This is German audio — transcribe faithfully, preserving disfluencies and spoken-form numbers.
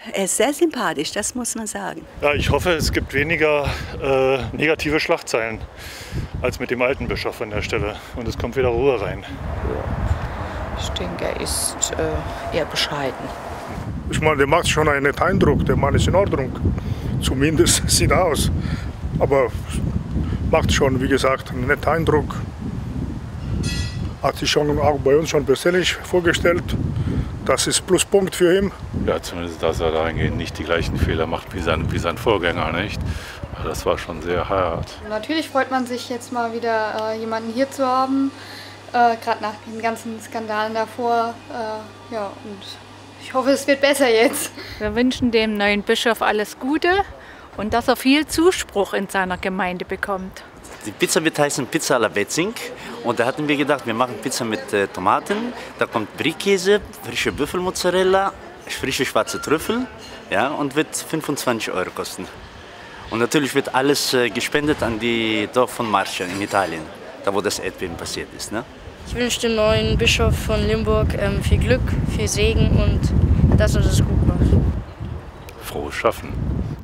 Er ist sehr sympathisch, das muss man sagen. Ja, ich hoffe, es gibt weniger äh, negative Schlagzeilen als mit dem alten Bischof an der Stelle. Und es kommt wieder Ruhe rein. Ich denke, er ist äh, eher bescheiden. Ich meine, der macht schon einen netten Eindruck. Der Mann ist in Ordnung. Zumindest sieht er aus. Aber macht schon, wie gesagt, einen netten Eindruck. Hat sich schon auch bei uns schon persönlich vorgestellt. Das ist Pluspunkt für ihn. Ja, zumindest, dass er dahingehend nicht die gleichen Fehler macht wie sein, wie sein Vorgänger, nicht? Das war schon sehr hart. Natürlich freut man sich jetzt mal wieder äh, jemanden hier zu haben, äh, gerade nach den ganzen Skandalen davor. Äh, ja, und ich hoffe, es wird besser jetzt. Wir wünschen dem neuen Bischof alles Gute und dass er viel Zuspruch in seiner Gemeinde bekommt. Die Pizza wird heißen Pizza alla Wetzing. Und da hatten wir gedacht, wir machen Pizza mit äh, Tomaten, da kommt Brie-Käse, frische Büffelmozzarella, frische schwarze Trüffel, ja, und wird fünfundzwanzig Euro kosten. Und natürlich wird alles äh, gespendet an die Dorf von Marcia in Italien, da wo das Erdbeben passiert ist. Ne? Ich wünsche dem neuen Bischof von Limburg ähm, viel Glück, viel Segen und dass er das gut macht. Frohes Schaffen.